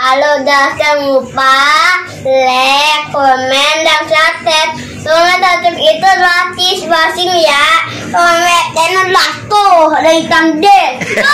Halo, jangan lupa like, komen, dan subscribe. Soalnya subscribe itu gratis masing ya. Komen channel lato dari Kamden.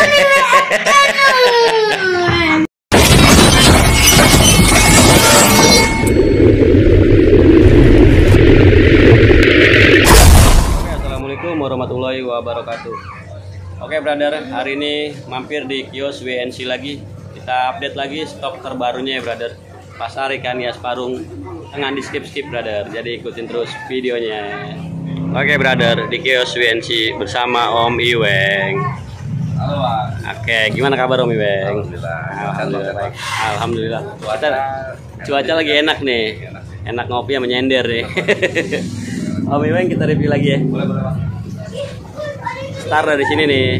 Assalamualaikum warahmatullahi wabarakatuh. Oke brother, hari ini mampir di kios WNC lagi. Kita update lagi stok terbarunya ya brother. Pasar ikan hias parung, jangan di skip brother. Jadi ikutin terus videonya. Oke brother, di kios WNC bersama Om Iweng. Halo Pak. Oke, gimana kabar Om Iweng? Alhamdulillah. Baik. Alhamdulillah. Cuaca lagi enak nih. Enak ngopi sama nyender nih. Om Iweng kita review lagi ya. Boleh Pak. Start dari sini nih.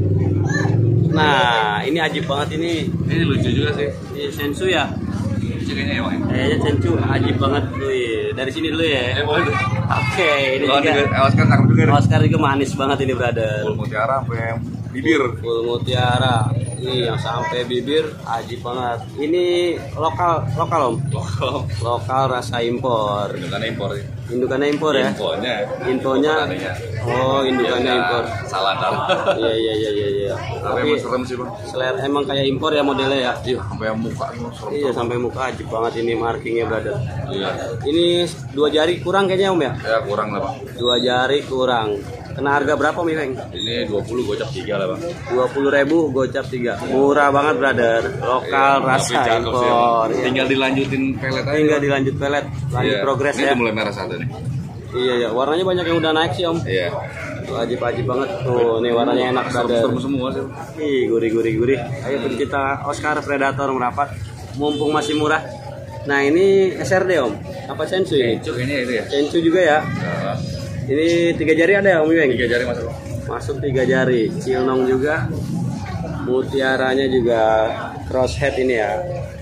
Nah, ini ajib banget ini. Ini lucu juga sih. Ini sensu ya. Lucu kayaknya ya Bang. Kayaknya sensu ajib banget tuh. Dari sini dulu ya. Boleh. Oke, ini Kalau juga. Oscar cakep juga nih. Oscar juga manis banget ini brother. Full mutiara sampai bibir. Full mutiara. Ini yang sampai bibir ajib banget. Ini lokal Om. Lokal rasa impor. Indukannya impor sih. Indukannya impor ya. Infonya. Oh, indukannya impor. Salah. Iya. Tapi emang serem sih Bang. Selera emang kayak impor ya modelnya ya. Iya, sampai muka ini serem. Iya, sampai muka ajib banget ini markingnya brother. Iya. Ini 2 jari kurang kayaknya Om ya? Ya kurang lah Bang. 2 jari kurang. Kena harga berapa Om Iweng? Ini 20 gocap 3 lah Bang. 20.000 gocap 3. Murah banget brother. Lokal rasa Tapi cakep sih, Bang. impor. Iya. Tinggal dilanjutin pelet aja. Tinggal dilanjut pelet. Lanjut progres ini ya. udah mulai merah satu nih. Iya, warnanya banyak yang udah naik sih Om. Iya. Tuh, ajib banget. Tuh, nih warnanya enak brother. Serem semua sih. Ih, gurih. Ayo pencinta Oscar Predator merapat. Mumpung masih murah. Nah, ini SRD Om. Apa sensu ini? Cuk ini itu ya. Sensu juga ya. Nah, Ini 3 jari ada ya Om Iweng? 3 jari masuk. Masuk 3 jari. Cilnong juga. Mutiaranya juga crosshead ini ya.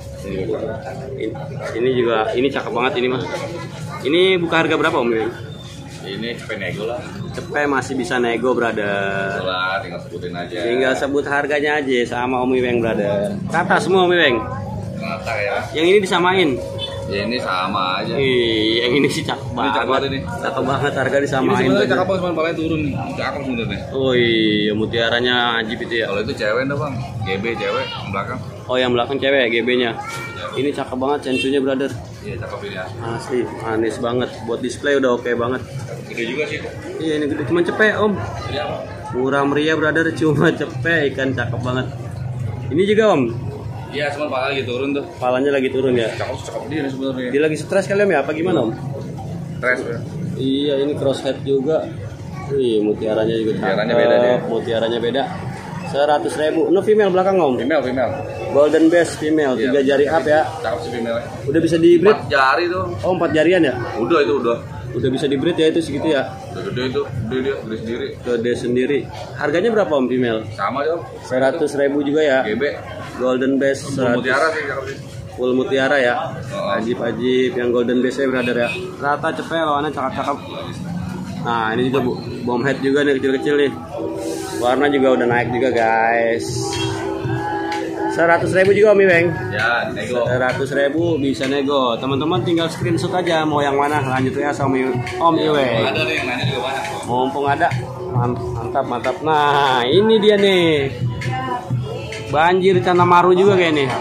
Ini juga, ini cakep banget ini mah. Ini buka harga berapa Om Iweng? Ini cepet nego lah. Cepet masih bisa nego brother. Lah, tinggal sebutin aja. Tinggal sebut harganya aja sama Om Iweng brother. Kata semua Om Iweng. Rata ya. Yang ini disamain. Ya ini sama aja. Ih, yang ini sih cakep banget. ini. Cakep banget harga Ini disamain. sebenarnya cakep banget, cuma palanya turun nih. Cakep sebenarnya. Oh iya, mutiaranya ajib itu ya. Kalau itu cewek dah Bang. GB cewek yang belakang. Oh, yang belakang cewek GB-nya. Ini cakep banget sensunya brother. Iya, cakep ini ya. Asli, manis banget. Buat display udah oke banget. Gede juga sih. Iya, ini gede cuma cepet Om. Iya, Bang. Murah meriah brother, cuma cepet ikan cakep banget. Ini juga Om. Iya, cuma pala lagi turun tuh. Palanya lagi turun ya. Cakep dia nih sebenarnya. Dia lagi stres kali Om ya? Apa gimana Om? Stres ya. Iya, ini crosshead juga. Wih, mutiaranya juga cakep. Mutiaranya beda deh. Mutiaranya beda. 100.000. No female belakang Om. Female. Golden base female, 3 jari up ya. Cakep sih female. Udah bisa di breed? 4 jari tuh. Oh, 4 jarian ya? Udah itu udah. Udah bisa di breed ya itu segitu ya. Udah gede itu. Gede dia, gede sendiri. Gede sendiri. Harganya berapa Om female? Sama aja. 100.000 juga ya. GB. Golden base Untuk 100. mutiara sih cakep sih. Full mutiara ya. Oh. Ajib yang golden base brother ya. Rata cepet lawannya cakep-cakep. Nah, ini juga Bu, bomb head juga nih kecil-kecil nih. Warna juga udah naik juga guys. 100.000 juga Om Iweng. Ya, nego. 100.000 bisa nego. Teman-teman tinggal screenshot aja mau yang mana, lanjut ya sama Om Iweng. Ada nih yang nanya juga banyak kok. Mumpung ada. Mantap. Nah, ini dia nih. Banjir Cana Maru juga kayak nih.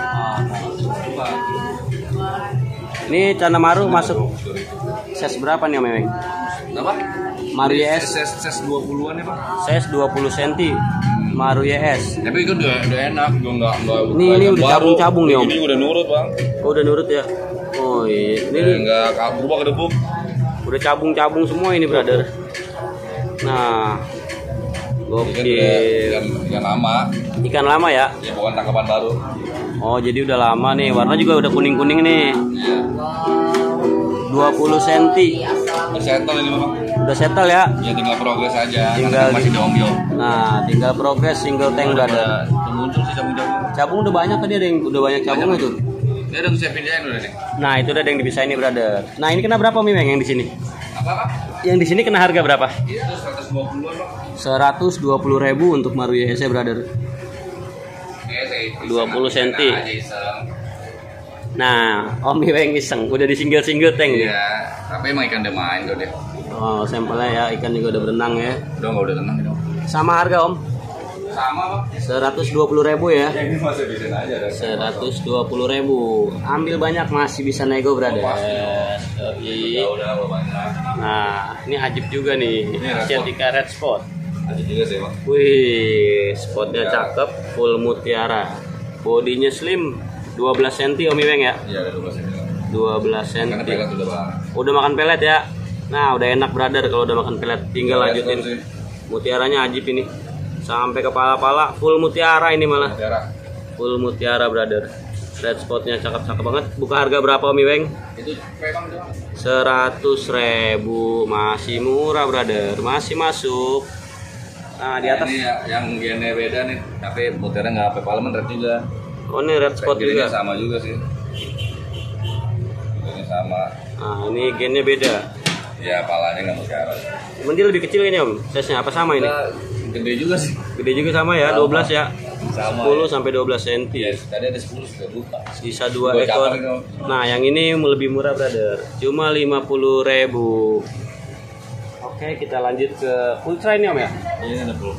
Ini Cana Maru masuk size berapa nih Om Iweng? Apa? Maru YS Ses 20-an ya, Bang. size 20 cm. Maru YS. Tapi kan udah enak, gua enggak Ini udah cabung-cabung nih Om. Ini udah nurut, Bang. Oh, udah nurut ya. Oh iya, ini Enggak berubah ke debuk. udah cabung-cabung semua ini brother. Nah, gokil. Ikan lama. Ikan lama ya. Ya bukan tangkapan baru. Oh, jadi udah lama nih. Warna juga udah kuning-kuning nih. Iya. 20 cm. Settle ini Bang. Udah settle ya. Ya tinggal progres aja. Tinggal Masih diom-diom. Nah, tinggal progres single tank brother. Udah muncul sih cabung-cabung. Cabung udah banyak tadi, ada yang udah banyak cabung itu. Dia udah bisa pindahin udah nih. Nah, itu udah ada yang dipisahin nih brother. Nah, ini kena berapa Mimeng yang di sini? Apa? Yang di sini kena harga berapa? Itu 120-an Bang. 120.000 untuk Maru YS brother. 20 cm. Nah, Om Iweng iseng, udah di single tank nih. Iya, tapi emang ikan udah main tuh deh. Oh, sampelnya ya, ikan juga udah berenang ya. Udah tenang dong. Sama harga Om? Sama, Bang. 120.000 ya. Ya, ini masih bisa aja ada. 120.000. Ambil banyak masih bisa nego, brother. Udah banyak. Nah, ini ajib juga nih. Ini red Asiatica red spot. Ada juga sih, Bang. Wih, spotnya cakep, full mutiara. Bodinya slim, 12 cm Om Iweng ya. Iya, ada 12 cm. 12 cm. Karena pelet udah, Bang. Udah makan pelet ya. Nah, udah enak brother kalau udah makan pelet. Tinggal Udah lanjutin. sih. Mutiaranya ajib ini. Sampai kepala-pala full mutiara ini malah. Mutiara. Full mutiara brother. Red spotnya cakep-cakep banget. Buka harga berapa Om Iweng? Itu memang itu. 100.000. Masih murah brother. Masih masuk. Nah, di atas. Ini yang gennya beda nih, tapi mutiara nggak sampai parlemen red juga. Oh, ini red spot Gennya juga. sama juga sih. Gennya sama. Nah, ini gennya beda. Ya, palanya nggak mutiara. Cuman dia lebih kecil kayaknya Om. Size-nya apa sama ini? Nah, gede juga sih. Gede juga sama ya, 12 ya. Sama. 10 sampai 12 cm. Ya, tadi ada 10 sudah buka. Sisa 2 Dua ekor. cakar itu. Nah, yang ini lebih murah brother. Cuma 50.000. Oke, kita lanjut ke Ultra ini Om ya. Ini ada 10.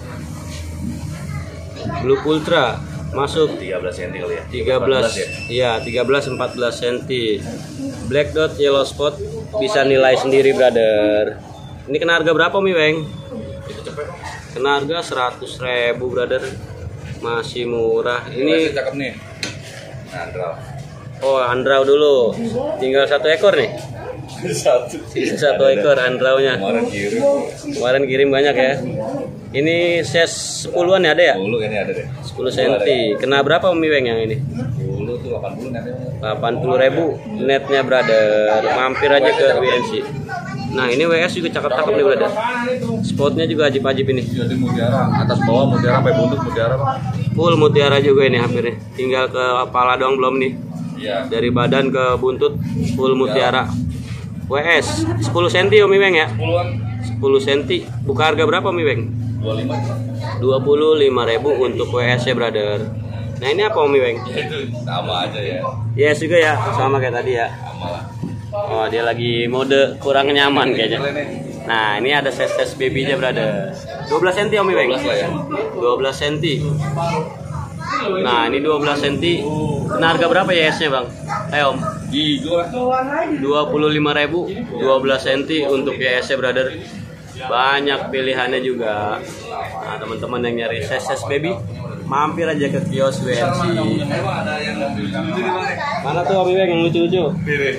Blue Ultra masuk 13 cm kali ya. 13 ya. iya 13-14 cm. Black dot yellow spot bisa nilai sendiri brother. Ini kena harga berapa Om Iweng? Itu cepet. Kena harga 100.000 brother. Masih murah. Ini Ini cakep nih. Nah, draw. oh andrau dulu. Tinggal 1 ekor nih. Sisa 1 ekor andraunya. Kemarin kirim banyak ya. Ini size 10-an ya ada ya? 10 ini ada deh. 10 cm. Kena berapa Om Iweng yang ini? 10 tuh 80 nanti. 80.000 netnya brother. Mampir aja ke WNC. Nah, ini WS juga cakep-cakep nih brother. Spotnya juga ajib-ajib ini. Jadi mutiara, atas bawah mutiara sampai buntut mutiara, Bang. Full mutiara juga ini hampir nih. Tinggal ke kepala doang belum nih. Iya. Dari badan ke buntut full mutiara. WS 10 cm Om Iweng ya. 10-an. 10 cm. Buka harga berapa Om Iweng? 25. 25.000 untuk WS ya brother. Nah, ini apa Om Iweng? Itu sama aja ya. Yes juga ya, sama kayak tadi ya. Sama lah. Oh, dia lagi mode kurang nyaman kayaknya. Nah, ini ada size baby-nya brother. 12 cm Om Iweng. 12 lah ya. 12 cm. Nah, ini 12 cm. Kena harga berapa ya S-nya, Bang? Om. Gila. 25.000, 12 cm untuk YS-nya brother. Banyak pilihannya juga. Nah, teman-teman yang nyari size baby, mampir aja ke kios WNC. Emang ada yang lucu-lucu nih, Bang. Mana tuh Om Iweng yang lucu-lucu? Pilih.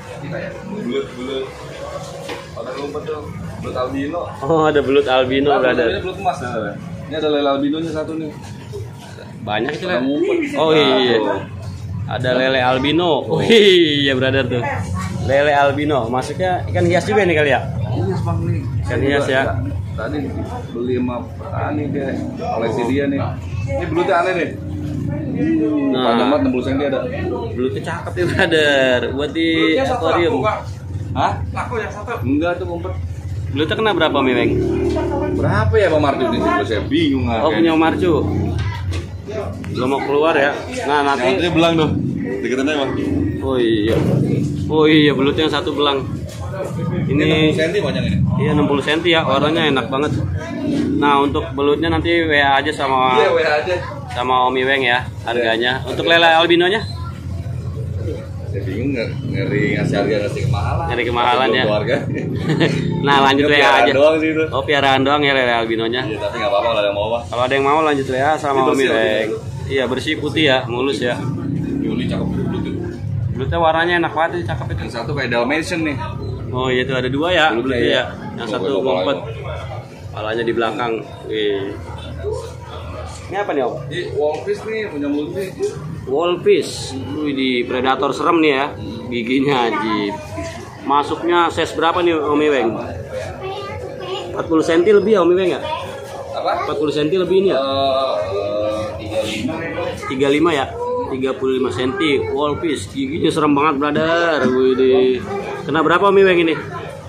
Bulut. Ada rumput tuh. Bulut albino. Oh, ada belut albino brother. Ini belut emas ya. Ini ada lele albinonya satu nih. Banyak itu Ada lah. ngumpet. Oh iya. Ada lele albino. Oh iya brother tuh. Lele albino. Masuknya ikan hias juga nih kali ya? Ini Bang nih. Ikan hias ya. Tadi beli sama petani dia. Koleksi dia nih. Ini belutnya aneh nih. Panjang banget 60 cm ada. Belutnya cakep ya brother. Buat di akuarium. Hah? Laku yang satu. Enggak tuh ngumpet. Belutnya kena berapa Miweng? Berapa ya Bang Martu ini? Saya bingung Oh punya Om Marcu. Belum mau keluar ya. Nah nanti. Yang belang tuh. Deketan aja Bang. Oh iya. Oh iya belutnya yang satu belang. Ini 60 cm panjang ini. Iya 60 cm ya. Warnanya enak banget. Nah untuk belutnya nanti WA aja sama. Iya WA aja. Sama Om Iweng ya harganya. Untuk lele albinonya? Saya bingung ngeri ngasih harga ngasih kemahalan. Nyari kemahalan ya. Keluarga. Nah lanjut WA aja. Doang sih itu. Oh piaraan doang ya lele albinonya. Iya tapi nggak apa-apa kalau ada yang mau Bang. Kalau ada yang mau lanjut WA sama Om Iweng. Iya bersih putih ya, mulus ya. Yuli cakep belut tuh. Belutnya warnanya enak banget, cakep itu. Yang satu kayak Dalmatian nih. Oh iya tuh ada dua ya. Belum Belutnya ya. ya. Yang satu ngumpet. Kepalanya di belakang. Wih. Ini apa nih Om? Ini Wolfish nih punya multi. Wolfish. Wih di predator serem nih ya. Giginya ajib. Masuknya size berapa nih Om Iweng? 40 cm lebih ya Om Iweng ya? Apa? 40 cm lebih ini ya? 35. 35 ya? 35 cm Wolfish. Giginya serem banget brother. Wih. Kena berapa Om Iweng ini?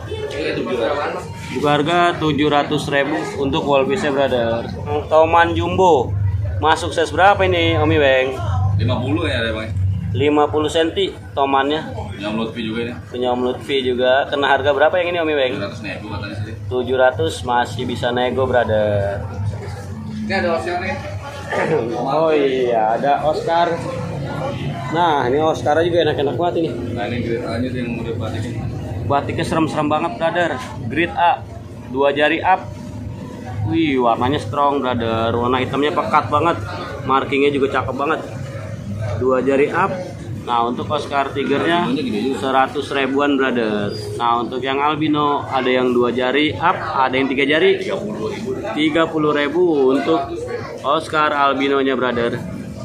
Buka harga 700.000 untuk Wolfish-nya brother. Toman Jumbo. Masuk size berapa ini Om Iweng? 50 ya Bang. 50 cm tomannya. Punya Om Lutfi juga ini. Punya Om Lutfi juga. Kena harga berapa yang ini Om Iweng? 700 nego katanya sih. 700 masih bisa nego, brother. Ini ada Oscar nih. Oh iya, ada Oscar. Nah, ini Oscar juga enak-enak banget ini. Nah, ini grade A nya yang udah batikin. Batiknya serem-serem banget, brother. Grade A. 2 jari up. Wih, warnanya strong, brother. Warna hitamnya pekat banget. Markingnya juga cakep banget. 2 jari up. Nah, untuk Oscar Tigernya 100 ribuan, brother. Nah, untuk yang albino ada yang 2 jari up, ada yang 3 jari. 30 ribu untuk Oscar albinonya, brother.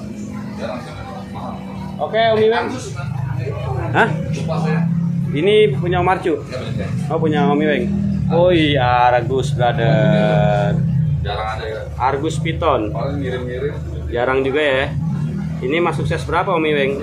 Oke, Om Iweng. Hah? Ini punya Om Marcu. Oh, punya Om Iweng. Oh iya, Argus, brother. Jarang ada ya. Argus Piton. Paling ngirim-ngirim. Jarang juga ya. Ini masuk size berapa Om Iweng?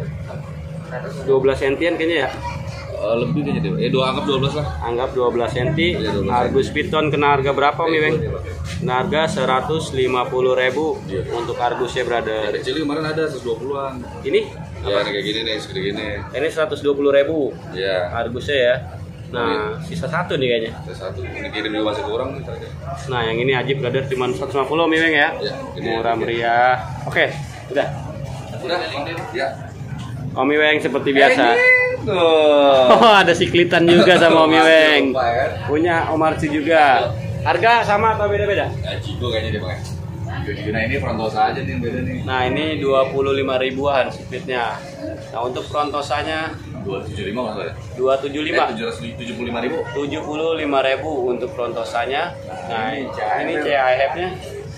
12 sentian kayaknya ya. Lebih kayaknya deh. Anggap 12 lah. Anggap 12 cm. Iya, 12 Argus Piton kena harga berapa Om Iweng? Kena harga 150 ribu untuk Argusnya, brother. Kecil kemarin ada 120-an. Ini? Ya, kayak gini nih, segede gini. Ini 120 ribu Iya. Argusnya ya. Nah, sisa satu nih kayaknya. Satu. Ini kirim juga masih kurang nih. Nah, yang ini Ajib, brother, cuma 150 Om Iweng ya. Iya, Murah meriah. Oke, udah. Udah, ya. Om Iweng seperti biasa. Tuh. Oh, ada siklitan juga sama Om Iweng. Lupa, ya. Punya Om Arci juga. Harga sama atau beda-beda? Ya, Jigo kayaknya dia pakai. Jigo. Nah, ini frontosa aja nih yang beda nih. Nah, ini 25 ribuan splitnya. Nah, untuk frontosanya 275 maksudnya. 275. 775 ribu. 75 ribu untuk frontosanya. Nah, ini CIF-nya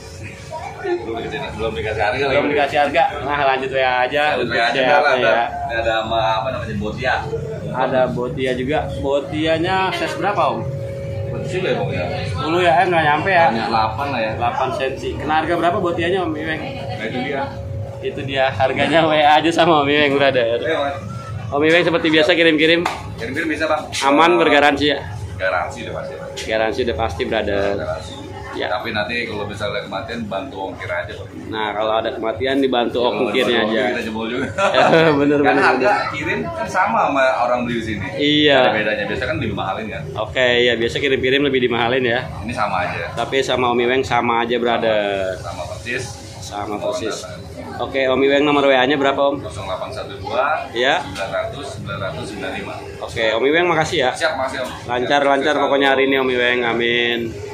Belum dikasih harga lagi. belum dikasih harga. Nah, lanjut ya aja untuk CIF-nya ya. Ini ada sama apa namanya botia. Ada botia juga. Botianya size berapa, Om? Kecil ya, Bang ya. 10 ya, nggak nyampe ya. Banyak 8 lah ya. 8 cm. Kena harga berapa botianya, Om Iweng? Nah, itu dia. Itu dia harganya WA aja sama Om Iweng, brother. Mas. Om Iweng seperti biasa kirim-kirim. Kirim-kirim bisa, Bang. Aman, bergaransi ya. Garansi udah pasti, Bang. Garansi udah pasti, brother. Garansi. Ya. Tapi nanti kalau misalnya kematian bantu ongkir aja, Bang. Nah, kalau ada kematian dibantu ongkirnya aja. Kita jebol juga. Bener. Kan harga kirim kan sama sama orang beli di sini. Iya. Ada bedanya, biasa kan lebih mahalin kan. Oke, ya biasa kirim-kirim lebih dimahalin ya. Ini sama aja. Tapi sama Om Iweng sama aja, brother. Sama persis. Sama persis. Oke, Om Iweng nomor WA-nya berapa, Om? 0812 Ya. 900 995. Oke, Om Iweng makasih ya. Siap, makasih Om. Lancar-lancar pokoknya hari ini Om Iweng. Amin.